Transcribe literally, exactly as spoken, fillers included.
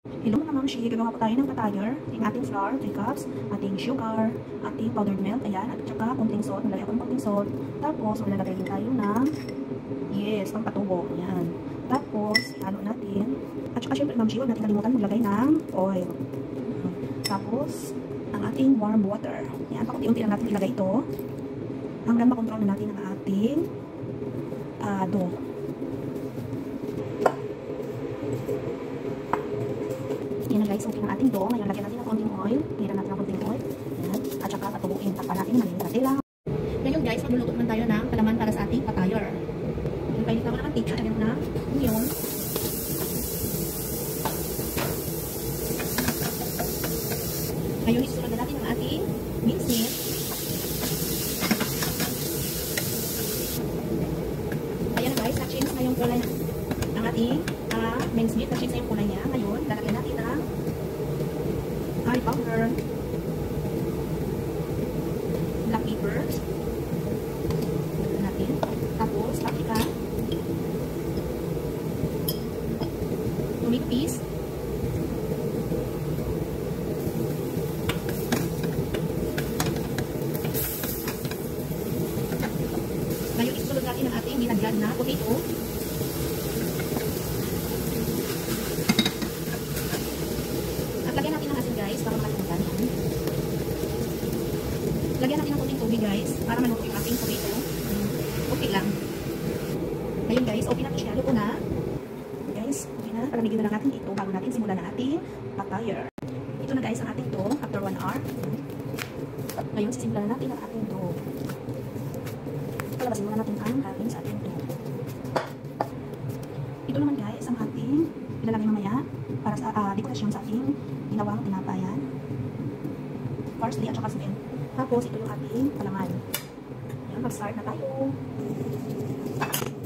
Hello mga mamshi, gagawa po tayo ng patayer. Yung ating flour, three cups, ating sugar, ating powdered milk, ayan, at saka konting salt, nalagay ako ng konting salt. Tapos, maglalagay din tayo ng, yes, pang patubo, ayan. Tapos, ihalo natin. At saka syempre mamshi, huwag natin kalimutan maglagay ng oil. Tapos, ang ating warm water. Ayan, pakunti-unti lang natin ilagay ito. Hanggang makontrol na natin ang ating uh, dough. Yan na guys, okay ng ating dough. Ngayon, lagyan natin ng konting oil. Hira natin ng konting oil. Yan. At saka patubuin. Takpan natin ng maliit lang. Ngayon guys, magluluto naman tayo ng palaman para sa ating patayer. Yung painit ako ng mantika. Lagyan ko na onion. Ngayon, isusunod na natin ang ating minced meat. Ayan na guys, na-change na yung kulay ang ating uh, minced meat. Na-change na yung kulay niya. Ngayon, lalagyan natin ng curry powder, black pepper, lalagyan natin, tapos paprika, tomato paste, ngayon isunod natin ang ating nilagyan na potato. At lagyan natin ng asin guys para makalimutan. Lagyan natin ng konting tubig guys para maluto yung ating potato. Okay lang. Ngayon guys, okay na siya. Luto na. Guys, okay na. Palamigin na lang natin ito bago natin simulan na ating patayer. Ito na guys ang ating dough after one hour. Ngayon, sisimulan na natin ang ating dough. Palabasin muna natin ang ating sa ating dough. Ito naman guys ang ating ilalagay mamaya para sa uh, dekorasyon sa ating ginawang tinapayan. Parsley at saka sweet. Tapos ito yung ating palaman. Ayan, mag-start na tayo.